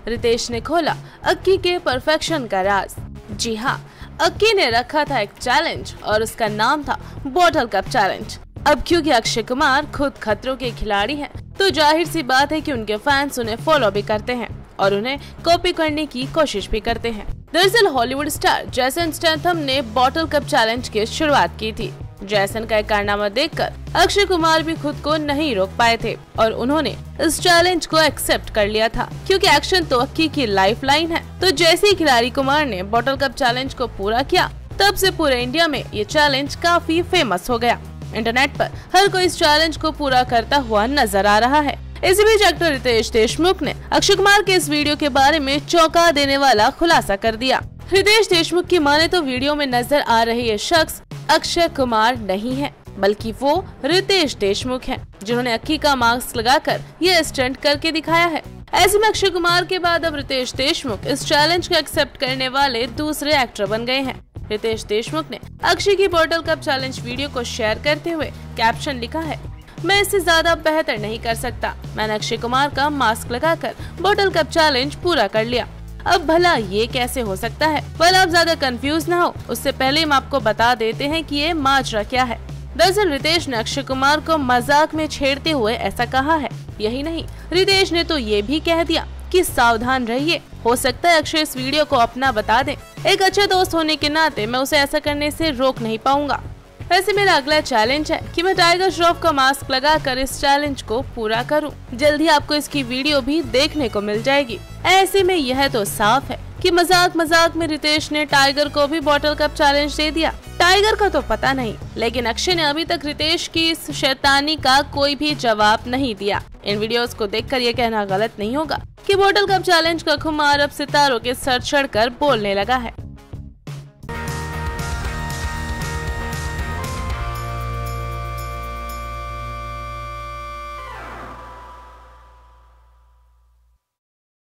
रितेश ने खोला अक्की के परफेक्शन का राज। जी हाँ, अक्की ने रखा था एक चैलेंज और उसका नाम था बॉटल कप चैलेंज। अब क्योंकि अक्षय कुमार खुद खतरों के खिलाड़ी हैं, तो जाहिर सी बात है कि उनके फैंस उन्हें फॉलो भी करते हैं और उन्हें कॉपी करने की कोशिश भी करते हैं। दरअसल हॉलीवुड स्टार जेसन स्टैथम ने बॉटल कप चैलेंज की शुरुआत की थी। जेसन का एक कारनामा देखकर अक्षय कुमार भी खुद को नहीं रोक पाए थे और उन्होंने इस चैलेंज को एक्सेप्ट कर लिया था, क्योंकि एक्शन तो अक्की की लाइफलाइन है। तो जैसे ही खिलाड़ी कुमार ने बॉटल कप चैलेंज को पूरा किया, तब से पूरे इंडिया में ये चैलेंज काफी फेमस हो गया। इंटरनेट पर हर कोई इस चैलेंज को पूरा करता हुआ नजर आ रहा है। इसी बीच एक्टर रितेश देशमुख ने अक्षय कुमार के इस वीडियो के बारे में चौंका देने वाला खुलासा कर दिया। रितेश देशमुख की माने तो वीडियो में नजर आ रहे ये शख्स अक्षय कुमार नहीं है, बल्कि वो रितेश देशमुख हैं, जिन्होंने अक्की का मास्क लगाकर ये स्टंट करके दिखाया है। ऐसे में अक्षय कुमार के बाद अब रितेश देशमुख इस चैलेंज को एक्सेप्ट करने वाले दूसरे एक्टर बन गए हैं। रितेश देशमुख ने अक्षय की बॉटल कप चैलेंज वीडियो को शेयर करते हुए कैप्शन लिखा है, मैं इससे ज्यादा बेहतर नहीं कर सकता। मैंने अक्षय कुमार का मास्क लगाकर बॉटल कप चैलेंज पूरा कर लिया। अब भला ये कैसे हो सकता है? आप ज्यादा कंफ्यूज ना हो, उससे पहले हम आपको बता देते हैं कि ये माजरा क्या है। दरअसल रितेश ने अक्षय कुमार को मजाक में छेड़ते हुए ऐसा कहा है। यही नहीं, रितेश ने तो ये भी कह दिया कि सावधान रहिए, हो सकता है अक्षय इस वीडियो को अपना बता दे। एक अच्छे दोस्त होने के नाते मैं उसे ऐसा करने से रोक नहीं पाऊंगा। वैसे मेरा अगला चैलेंज है कि मैं टाइगर श्रॉफ का मास्क लगाकर इस चैलेंज को पूरा करूं। जल्दी आपको इसकी वीडियो भी देखने को मिल जाएगी। ऐसे में यह तो साफ है कि मजाक में रितेश ने टाइगर को भी बॉटल कप चैलेंज दे दिया। टाइगर का तो पता नहीं, लेकिन अक्षय ने अभी तक रितेश की इस शैतानी का कोई भी जवाब नहीं दिया। इन वीडियोस को देखकर ये कहना गलत नहीं होगा कि बॉटल कप चैलेंज का खुमार अब सितारों के सर चढ़कर बोलने लगा है।